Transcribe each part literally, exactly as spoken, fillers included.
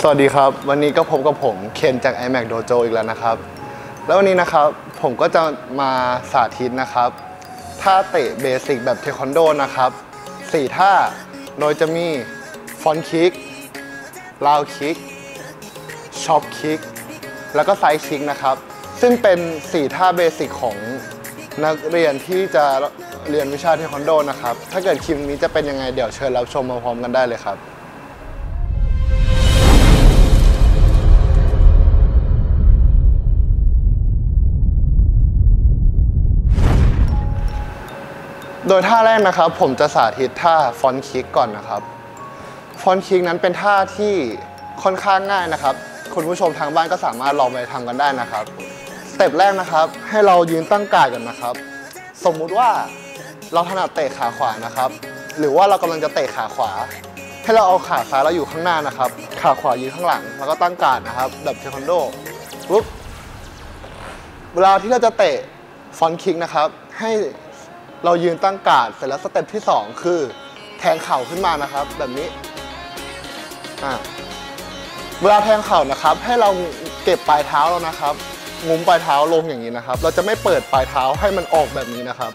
สวัสดีครับวันนี้ก็พบกับผมเคนจาก ไอแม็ก Dojo อีกแล้วนะครับแล้ววันนี้นะครับผมก็จะมาสาธิตนะครับท่าเตะเบสิกแบบเทควันโดนะครับสี่ท่าโดยจะมีฟอนต์คิกลาวคิกช็อปคิกแล้วก็ไซด์คิกนะครับซึ่งเป็นสี่ท่าเบสิกของนักเรียนที่จะเรียนวิชาเทควันโดนะครับถ้าเกิดคลิปนี้จะเป็นยังไงเดี๋ยวเชิญรับชมมาพร้อมกันได้เลยครับโดยท่าแรกนะครับผมจะสาธิตท่าฟอนต์คิกก่อนนะครับฟอนต์คิกนั้นเป็นท่าที่ค่อนข้างง่ายนะครับคุณผู้ชมทางบ้านก็สามารถลองไปทำกันได้นะครับสเต็ปแรกนะครับให้เรายืนตั้งกาดกันนะครับสมมุติว่าเราถนัดเตะขาขวานะครับหรือว่าเรากำลังจะเตะขาขวาให้เราเอาขาซ้ายเราอยู่ข้างหน้านะครับขาขวายืนข้างหลังแล้วก็ตั้งกาดนะครับแบบเทควันโดปุ๊บเวลาที่เราจะเตะฟอนต์คิกนะครับให้เรายืนตั้งกาดเสร็จแล้วสเต็ปที่สองคือแทงเข่าขึ้นมานะครับแบบนี้อ่าเวลาแทงเข่านะครับให้เราเก็บปลายเท้าแล้วนะครับงุ้มปลายเท้าลงอย่างนี้นะครับเราจะไม่เปิดปลายเท้าให้มันออกแบบนี้นะครับ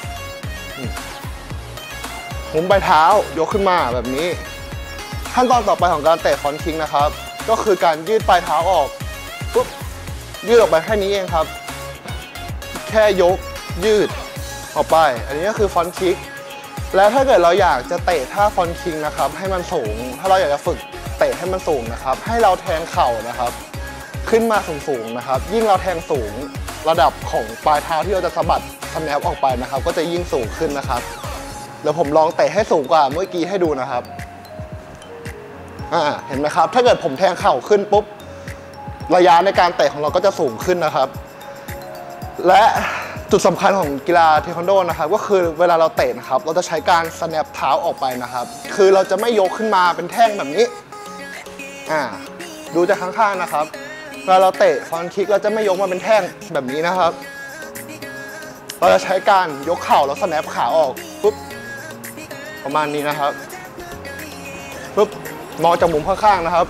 งุ้มปลายเท้ายกขึ้นมาแบบนี้ขั้นตอนต่อไปของการเตะฟอนต์คิกนะครับก็คือการยืดปลายเท้าออกปุ๊บยืดออกไปแค่นี้เองครับแค่ยกยืดออกไปอันนี้ก็คือฟอนต์คิกแล้วถ้าเกิดเราอยากจะเตะท่าฟอนต์คิกนะครับให้มันสูงถ้าเราอยากจะฝึกเตะให้มันสูงนะครับให้เราแทงเข่านะครับขึ้นมาสูงๆนะครับยิ่งเราแทงสูงระดับของปลายเท้าที่เราจะสะบัดสแนปออกไปนะครับก็จะยิ่งสูงขึ้นนะครับเดี๋ยวผมลองเตะให้สูงกว่าเมื่อกี้ให้ดูนะครับอ่าเห็นไหมครับถ้าเกิดผมแทงเข่าขึ้นปุ๊บระยะในการเตะของเราก็จะสูงขึ้นนะครับและจุดสำคัญของกีฬาเทควันโดนะครับก็คือเวลาเราเตะนะครับเราจะใช้การสแนปเท้าออกไปนะครับคือเราจะไม่ยกขึ้นมาเป็นแท่งแบบนี้อ่าดูจากข้างๆนะครับเวลาเราเตะฟอนต์คิกเราจะไม่ยกมาเป็นแท่งแบบนี้นะครับเราจะใช้การยกเข่าแล้วสแนปขาออกปุ๊บประมาณนี้นะครับปุ๊บมองจากมุมข้างๆนะครับ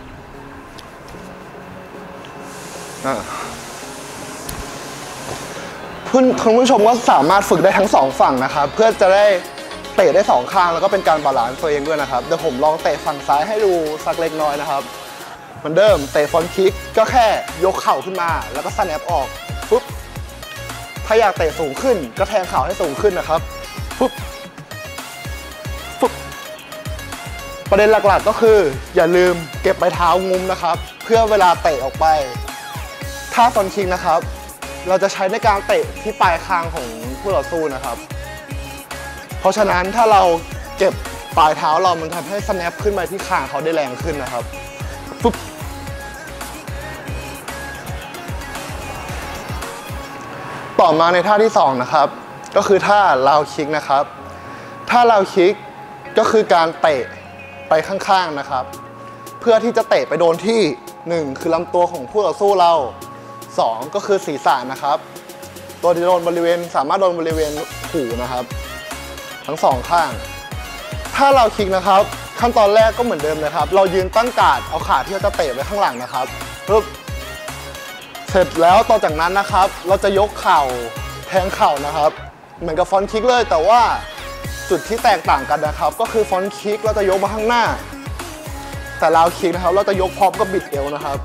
อ่าคุณผู้ชมก็สามารถฝึกได้ทั้งสองฝั่งนะครับเพื่อจะได้เตะได้สองข้างแล้วก็เป็นการบาลานซ์ตัวเองด้วยนะครับเดี๋ยวผมลองเตะฝั่งซ้ายให้ดูสักเล็กน้อยนะครับเหมือนเดิมเตะฟอนต์คิกก็แค่ยกเข่าขึ้นมาแล้วก็สแนปออกปุ๊บถ้าอยากเตะสูงขึ้นก็แทงเข่าให้สูงขึ้นนะครับปุ๊บปุ๊บประเด็นหลักๆก็คืออย่าลืมเก็บปลายเท้างุ้มนะครับเพื่อเวลาเตะออกไปท่าฟอนต์คิกนะครับเราจะใช้ในการเตะที่ปลายคางของผู้ต่อสู้นะครับเพราะฉะนั้นถ้าเราเก็บปลายเท้าเรามันทำให้สแนปขึ้นมาที่คางเขาได้แรงขึ้นนะครับปุ๊บต่อมาในท่าที่สองนะครับก็คือท่าลาวคิกนะครับท่าลาวคิกก็คือการเตะไปข้างๆนะครับเพื่อที่จะเตะไปโดนที่หนึ่งคือลำตัวของผู้ต่อสู้เราสองก็คือศีรษะนะครับตัวที่โดนบริเวณสามารถโดนบริเวณหูนะครับทั้งสองข้างถ้าเราคิกนะครับขั้นตอนแรกก็เหมือนเดิมเลยครับเรายืนตั้งกาดเอาขาที่เราจะเตะไว้ข้างหลังนะครับปึ๊บเสร็จแล้วต่อจากนั้นนะครับเราจะยกเข่าแทงเข่านะครับเหมือนกับฟอนต์คิกเลยแต่ว่าจุดที่แตกต่างกันนะครับก็คือฟอนต์คิกเราจะยกมาข้างหน้าแต่ลาวคิกนะครับเราจะยกพร้อมกับบิดเอวนะครับ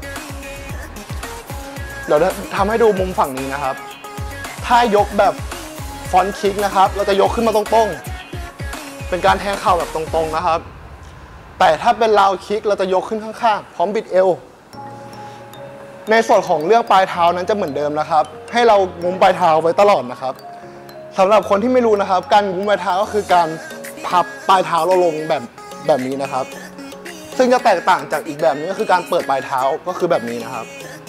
เดี๋ยวทำให้ดูมุมฝั่งนี้นะครับถ้ายกแบบฟอนต์คิกนะครับเราจะยกขึ้นมาตรงๆเป็นการแทงเข่าแบบตรงๆนะครับแต่ถ้าเป็นลาวคิกเราจะยกขึ้นข้างๆพร้อมบิดเอวในส่วนของเรื่องปลายเท้านั้นจะเหมือนเดิมนะครับให้เรางุ้มปลายเท้าไว้ตลอดนะครับสำหรับคนที่ไม่รู้นะครับการงุ้มปลายเท้าก็คือการพับปลายเท้าเราลงแบบแบบนี้นะครับซึ่งจะแตกต่างจากอีกแบบนึงก็คือการเปิดปลายเท้าก็คือแบบนี้นะครับ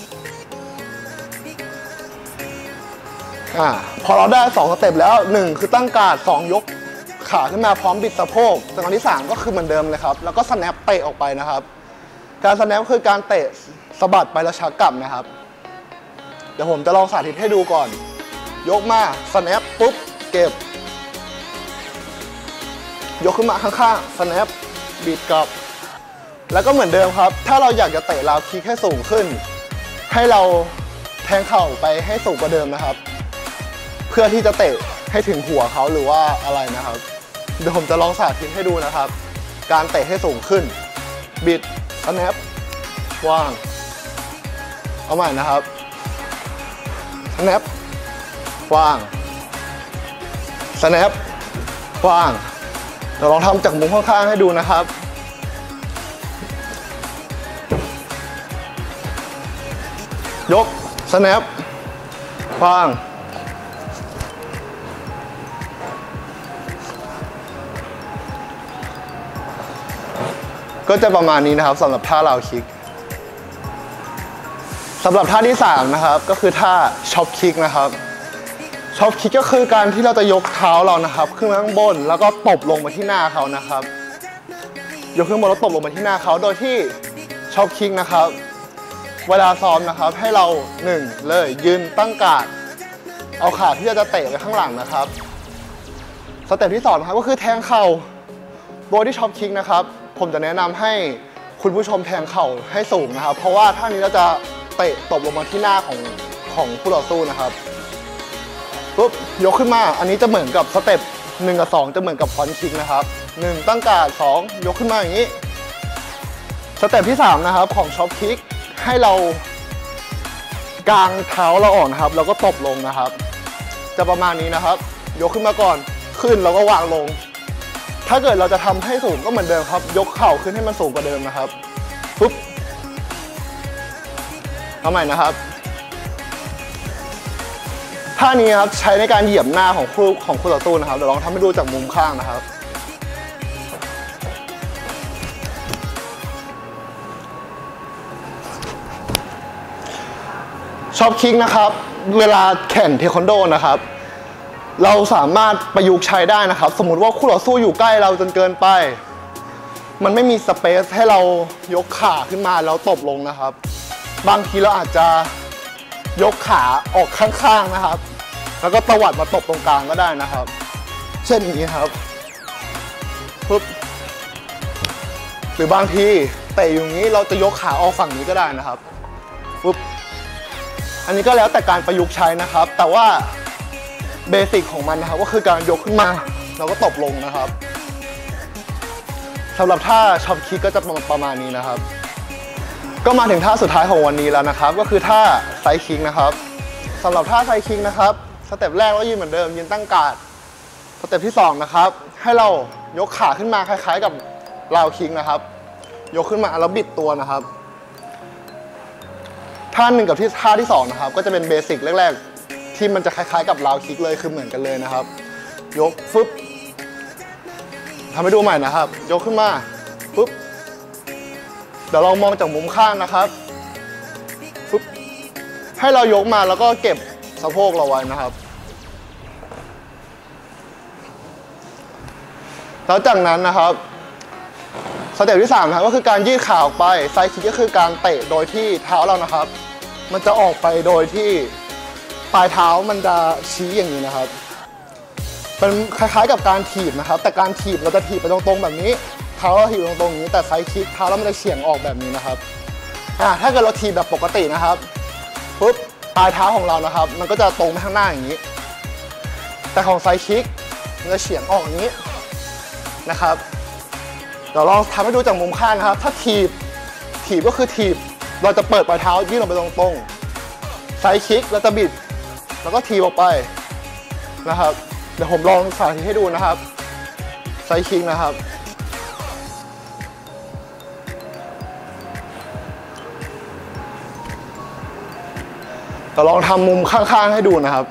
อ่าพอเราได้สองสเต็ปแล้วหนึ่งคือตั้งกาดสองยกขาขึ้นมาพร้อมบิดสะโพกสเต็ปที่สามก็คือเหมือนเดิมเลยครับแล้วก็สแนปเตะออกไปนะครับการสแนปคือการเตะสะบัดไปแล้วชักกลับนะครับเดี๋ยวผมจะลองสาธิตให้ดูก่อนยกมาสแนปปุ๊บเก็บยกขึ้นมาข้างๆสแนปบิดกลับแล้วก็เหมือนเดิมครับถ้าเราอยากจะเตะราวคิกให้สูงขึ้นให้เราแทงเข่าไปให้สูงกว่าเดิมนะครับเพื่อที่จะเตะให้ถึงหัวเขาหรือว่าอะไรนะครับเดี๋ยวผมจะลองสาธิตให้ดูนะครับการเตะให้สูงขึ้นบิดสแนปวางเอาใหม่นะครับสแนปวางสแนปวางเดี๋ยวลองทำจากมุมข้างๆให้ดูนะครับยกสแนปวางก็จะประมาณนี้นะครับสำหรับท่าราวคิกสำหรับท่าที่สามนะครับก็คือท่าช็อปคิกนะครับช็อปคิกก็คือการที่เราจะยกเท้าเรานะครับขึ้นมาข้างบนแล้วก็ตบลงมาที่หน้าเขานะครับยกขึ้นบนแล้วตบลงมาที่หน้าเขาโดยที่ช็อปคิกนะครับเวลาซ้อมนะครับให้เราหนึ่งเลยยืนตั้งการ์ดเอาขาที่จะเตะไปข้างหลังนะครับสเต็ปที่สองนะครับก็คือแทงเข่าโดยที่ช็อปคิกนะครับผมจะแนะนำให้คุณผู้ชมแทงเข่าให้สูงนะครับเพราะว่าท่านี้เราจะเตะตบลงมาที่หน้าของของผู้ต่อสู้นะครับปุ๊บยกขึ้นมาอันนี้จะเหมือนกับสเต็ปหนึ่งกับสองจะเหมือนกับฟรอนต์คิกนะครับหนึ่งตั้งการ์ดสองยกขึ้นมาอย่างนี้สเต็ปที่สามนะครับของช็อปคิกให้เรากางเท้าเราออกนะครับแล้วก็ตบลงนะครับจะประมาณนี้นะครับยกขึ้นมาก่อนขึ้นแล้วก็วางลงถ้าเกิดเราจะทำให้สูงก็เหมือนเดิมครับยกเข่าขึ้นให้มันสูงกว่าเดิมนะครับปุ๊บเอาใหม่นะครับท่านี้ครับใช้ในการเหยียบหน้าของคู่ของคู่ต่อสู้นะครับเดี๋ยวลองทำให้ดูจากมุมข้างนะครับช็อปคิกนะครับเวลาแข่งเทควันโดนะครับเราสามารถประยุกต์ใช้ได้นะครับสมมุติว่าคู่ต่อสู้อยู่ใกล้เราจนเกินไปมันไม่มีสเปซให้เรายกขาขึ้นมาแล้วตบลงนะครับบางทีเราอาจจะยกขาออกข้างๆนะครับแล้วก็ตวัดมาตบตรงกลางก็ได้นะครับเช่นนี้ครับปุ๊บหรือบางทีเตะอย่างนี้เราจะยกขาออกฝั่งนี้ก็ได้นะครับปุ๊บอันนี้ก็แล้วแต่การประยุกต์ใช้นะครับแต่ว่าเบสิกของมันนะครับก็คือการยกขึ้นมาแล้วก็ตบลงนะครับสำหรับท่าช็อปคิกก็จะประมาณนี้นะครับก็มาถึงท่าสุดท้ายของวันนี้แล้วนะครับก็คือท่าไซด์คิกนะครับสำหรับท่าไซด์คิกนะครับสเต็ปแรกเรายืนเหมือนเดิมยืนตั้งการ์ดสเต็ปที่สองนะครับให้เรายกขาขึ้นมาคล้ายๆกับราวคิกนะครับยกขึ้นมาแล้วบิดตัวนะครับท่าหนึ่งกับที่ท่าที่สองนะครับก็จะเป็นเบสิกแรกๆที่มันจะคล้ายๆกับราวคิกเลยคือเหมือนกันเลยนะครับยกฟึบทำให้ดูใหม่นะครับยกขึ้นมาฟึบเดี๋ยวเรามองจากมุมข้างนะครับฟึบให้เรายกมาแล้วก็เก็บสะโพกเราไว้นะครับแล้วจากนั้นนะครับสเต็ปที่สามนะครับก็คือการยืดขาออกไปไซด์คิกก็คือการเตะโดยที่เท้าเรานะครับมันจะออกไปโดยที่ปลายเท้ามันจะชี้อย่างนี้นะครับเป็นคล้ายๆกับการถีบนะครับแต่การถีบเราจะถีบไปตรงๆแบบนี้เท้าเราถีบตรงๆอย่างนี้แต่ไซด์คิกเท้าเรามันจะเฉียงออกแบบนี้นะครับอ่าถ้าเกิดเราถีบแบบปกตินะครับปุ๊บปลายเท้าของเรานะครับมันก็จะตรงไปข้างหน้าอย่างนี้แต่ของไซด์คิกมันจะเฉียงออกอย่างนี้นะครับเดี๋ยวลองทำให้ดูจากมุมข้างนะครับถ้าถีบถีบก็คือถีบเราจะเปิดปลายเท้ายื่นออกไปตรงๆไซด์คิกเราจะบิดแล้วก็ถีบออกไปนะครับเดี๋ยวผมลองสาธิตให้ดูนะครับไซด์คิกนะครับเดี๋ยวลองทำมุมข้างๆให้ดูนะครับ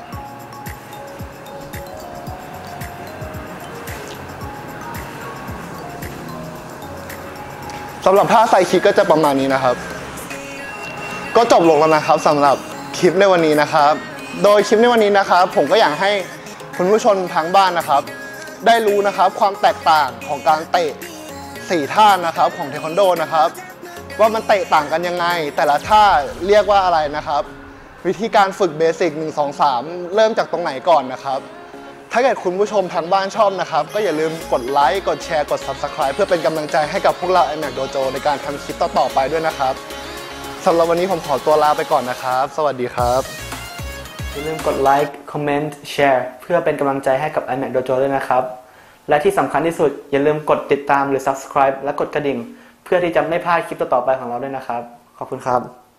สำหรับท่าไซด์คิกก็จะประมาณนี้นะครับก็จบลงแล้วนะครับสำหรับคลิปในวันนี้นะครับโดยคลิปในวันนี้นะครับผมก็อยากให้คุณผู้ชมทางบ้านนะครับได้รู้นะครับความแตกต่างของการเตะสี่ท่านะครับของเทควันโดนะครับว่ามันเตะต่างกันยังไงแต่ละท่าเรียกว่าอะไรนะครับวิธีการฝึกเบสิกหนึ่ง สอง สามเริ่มจากตรงไหนก่อนนะครับถ้าเกิดคุณผู้ชมทางบ้านชอบนะครับก็อย่าลืมกดไลค์กดแชร์กด ซับสไครบ์ เพื่อเป็นกำลังใจให้กับพวกเรา ไอแม็ก Dojo ในการทำคลิปต่อๆไปด้วยนะครับสำหรับวันนี้ผมขอตัวลาไปก่อนนะครับสวัสดีครับอย่าลืมกดไลค์คอมเมนต์แชร์เพื่อเป็นกำลังใจให้กับ ไอแม็ก Dojo ด้วยนะครับและที่สำคัญที่สุดอย่าลืมกดติดตามหรือ ซับสไครบ์ และกดกระดิ่งเพื่อที่จะไม่พลาดคลิปต่อๆไปของเราด้วยนะครับขอบคุณครับ